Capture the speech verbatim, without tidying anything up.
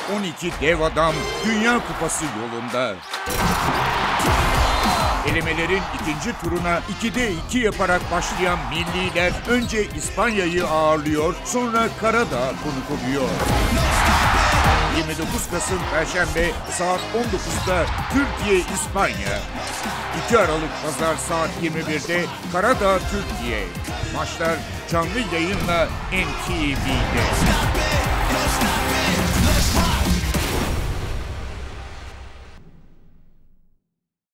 on iki dev adam Dünya Kupası yolunda. Elemelerin ikinci turuna ikide iki yaparak başlayan milliler önce İspanya'yı ağırlıyor, sonra Karadağ konuk oluyor. yirmi dokuz Kasım Perşembe saat on dokuzda Türkiye-İspanya. iki Aralık Pazar saat yirmi birde Karadağ Türkiye. Maçlar canlı yayınla N T V'de.